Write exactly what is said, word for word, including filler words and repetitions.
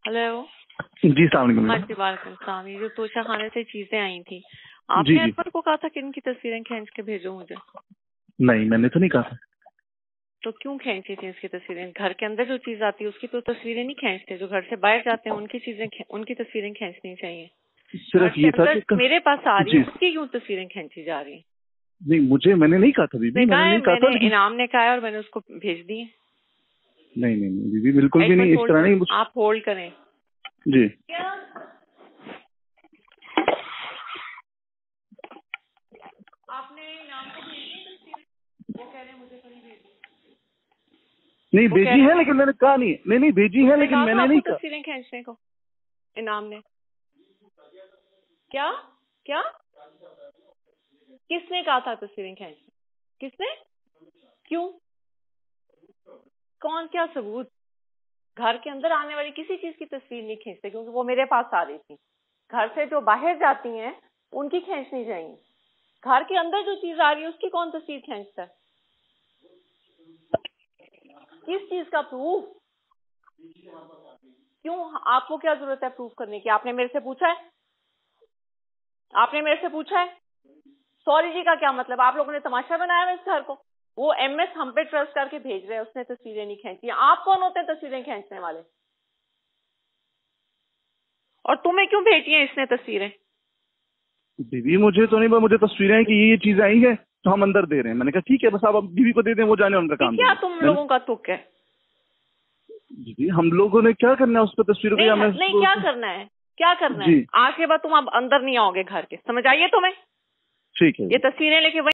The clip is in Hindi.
हेलो जी सलाम। हाँ जी वालेकुम सलाम। ये जो तोशा खाने से चीजें आई थी, आपने अनवर को कहा था कि इनकी तस्वीरें खींच के भेजो मुझे? नहीं, मैंने तो नहीं कहा था। तो क्यों खींची थी इसकी तस्वीरें? घर के अंदर जो चीज आती है उसकी तो तस्वीरें नहीं खींचते, जो घर से बाहर जाते हैं उनकी चीजें उनकी तस्वीरें खींचनी चाहिए। सिर्फ ये था कि मेरे पास आ रही है उसकी क्यों तस्वीरें खींची जा रही है? नहीं, मुझे मैंने नहीं कहा था बीबी, मैंने नहीं कहा था। मैंने इनाम ने कहा है और मैंने उसको भेज दी है। नहीं नहीं नहीं बीबी, बिल्कुल भी नहीं, इस तरह नहीं। आप होल्ड करें जी। आपने इनाम को भेज दी? वो कह रहे हैं मुझे तो नहीं भेजी। नहीं भेजी है, लेकिन मैंने कहा नहीं। नहीं नहीं भेजी है, लेकिन मैंने नहीं कहा तस्वीरें खींचने को इनाम ने। क्या क्या किसने कहा था तस्वीरें खींचने? किसने? क्यों? कौन? क्या सबूत? घर के अंदर आने वाली किसी चीज की तस्वीर नहीं खींचते, क्योंकि वो मेरे पास आ रही थी। घर से जो बाहर जाती हैं उनकी खींचनी चाहिए। घर के अंदर जो चीज आ रही है उसकी कौन तस्वीर खींचता है? किस चीज का प्रूफ? क्यों? आपको क्या जरूरत है प्रूफ करने की? आपने मेरे से पूछा है? आपने मेरे से पूछा है? सॉरी जी का क्या मतलब? आप लोगों ने तमाशा बनाया है इस घर को। वो एमएस हम पे ट्रस्ट करके भेज रहे हैं, उसने तस्वीरें नहीं खींची। आप कौन होते हैं तस्वीरें खींचने वाले? और तुम्हें क्यों भेजी है इसने तस्वीरें? बीबी मुझे तो नहीं, मुझे तस्वीरें हैं कि ये ये चीजें आई है तो हम अंदर दे रहे हैं। मैंने कहा ठीक है, बस आप बीबी को दे दें, वो जाने उनका काम। क्या तुम लोगों का तुक है? जी हम लोगों ने क्या करना है उस पर तस्वीरों को? नहीं, नहीं क्या करना है? क्या करना है? आज के बाद तुम अब अंदर नहीं आओगे घर के, समझ आइए तुम्हें? ठीक है। ये तस्वीरें लेके